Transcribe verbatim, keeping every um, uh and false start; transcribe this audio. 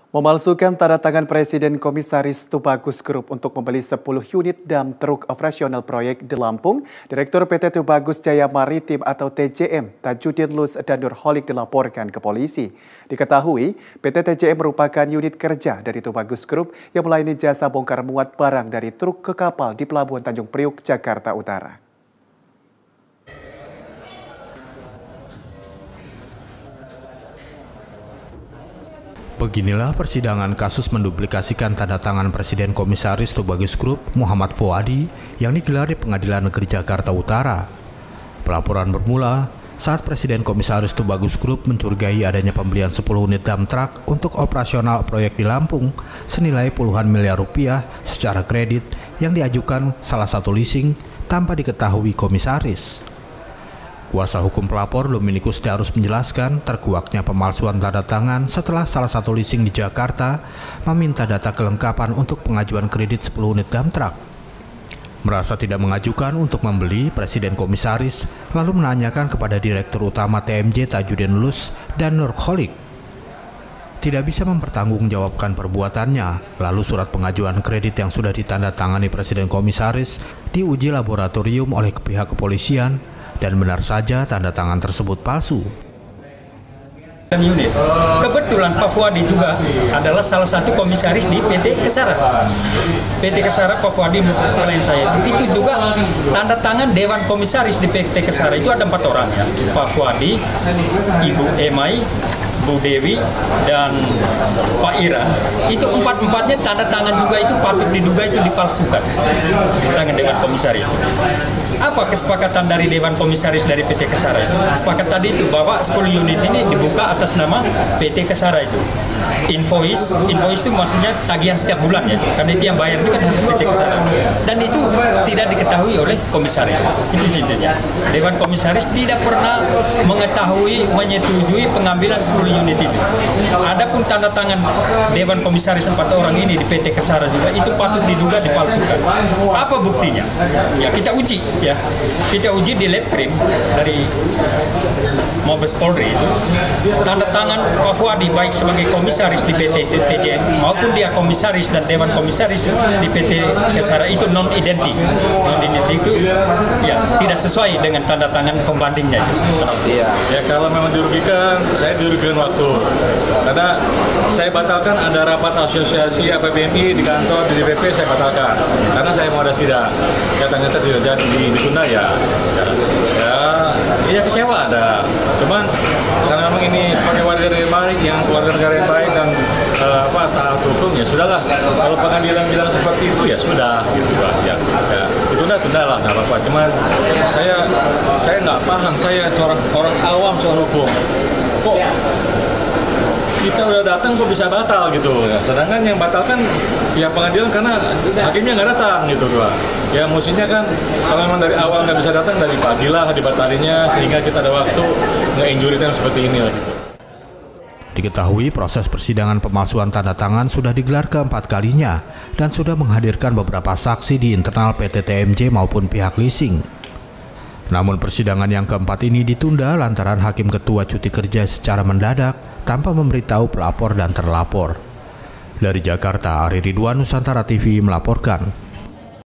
Memalsukan tanda tangan Presiden Komisaris Tubagus Group untuk membeli sepuluh unit dump truk operasional proyek di Lampung, Direktur P T Tubagus Jaya Maritim atau T J M, Tajudin Lus dan Nurholik dilaporkan ke polisi. Diketahui, P T T J M merupakan unit kerja dari Tubagus Group yang melayani jasa bongkar muat barang dari truk ke kapal di Pelabuhan Tanjung Priuk, Jakarta Utara. Beginilah persidangan kasus menduplikasikan tanda tangan Presiden Komisaris Tubagus Group Muhammad Fuadi yang digelar di Pengadilan Negeri Jakarta Utara. Pelaporan bermula saat Presiden Komisaris Tubagus Group mencurigai adanya pembelian sepuluh unit dump truck untuk operasional proyek di Lampung senilai puluhan miliar rupiah secara kredit yang diajukan salah satu leasing tanpa diketahui komisaris. Kuasa hukum pelapor Dominikus Darus menjelaskan terkuaknya pemalsuan tanda tangan setelah salah satu leasing di Jakarta meminta data kelengkapan untuk pengajuan kredit sepuluh unit dump truck. Merasa tidak mengajukan untuk membeli, Presiden Komisaris lalu menanyakan kepada Direktur Utama T M J Tajudin Lus dan Nurholik. Tidak bisa mempertanggungjawabkan perbuatannya, lalu surat pengajuan kredit yang sudah ditandatangani Presiden Komisaris diuji laboratorium oleh pihak kepolisian, dan benar saja tanda tangan tersebut palsu. Unit. Kebetulan Pak Fuadi juga adalah salah satu komisaris di P T Kesara. P T Kesara Pak Fuadi klien saya itu, itu juga tanda tangan Dewan Komisaris di P T Kesara itu ada empat orang ya. Pak Fuadi, Ibu Emai, Bu Dewi, dan Pak Ira. Itu empat-empatnya tanda tangan juga itu patut diduga itu dipalsukan. Tangan Dewan Komisaris. Apa kesepakatan dari Dewan Komisaris dari P T Kesara itu? Sepakat tadi itu bahwa sepuluh unit ini dibuka atas nama P T Kesara itu. Invoice, invoice itu maksudnya tagihan setiap bulan ya. Karena itu yang bayar itu kan harus P T Kesara. Dan itu tidak diketahui oleh komisaris. Itu intinya. Dewan Komisaris tidak pernah mengetahui, menyetujui pengambilan sepuluh unit itu. Adapun tanda tangan Dewan Komisaris empat orang ini di P T Kesara juga itu patut diduga dipalsukan. Apa buktinya? Ya kita uji ya. Kita uji di lab krim dari Mabes Polri itu. Tanda tangan Pak Fuadi baik sebagai komisaris di P T T J M maupun dia komisaris dan Dewan Komisaris di P T Kesara itu non identik. Non identik itu ya tidak sesuai dengan tanda tangan pembandingnya itu. Iya. Ya kalau memang dirugikan, saya dirugikan waktu. Karena saya batalkan ada rapat asosiasi A P B M I di kantor di D P P, saya batalkan. Karena saya mau ada sidang. Ternyata tidak jadi ditunda ya. Ya, ya, ya kecewa ada. Cuman karena memang ini sebagai warga negara yang baik, yang keluarga negara yang baik dan uh, apa taat hukum ya sudahlah. Kalau pengadilan bilang seperti itu ya sudah gitu Pak. Ya, ya. Ditunda tunda lah nggak apa-apa. Cuman saya saya nggak paham, saya seorang orang awam soal hukum. Kok kita udah datang kok bisa batal gitu ya. Sedangkan yang batal kan ya pengadilan karena hakimnya nggak datang gitu Pak. Ya mestinya kan kalau memang dari awal nggak bisa datang dari pagi lah dibatalinya sehingga kita ada waktu nge-injury time seperti ini lah gitu. Diketahui proses persidangan pemalsuan tanda tangan sudah digelar keempat kalinya dan sudah menghadirkan beberapa saksi di internal P T T M J maupun pihak leasing. Namun persidangan yang keempat ini ditunda lantaran hakim ketua cuti kerja secara mendadak tanpa memberitahu pelapor dan terlapor. Dari Jakarta, Ari Ridwan, Nusantara T V melaporkan.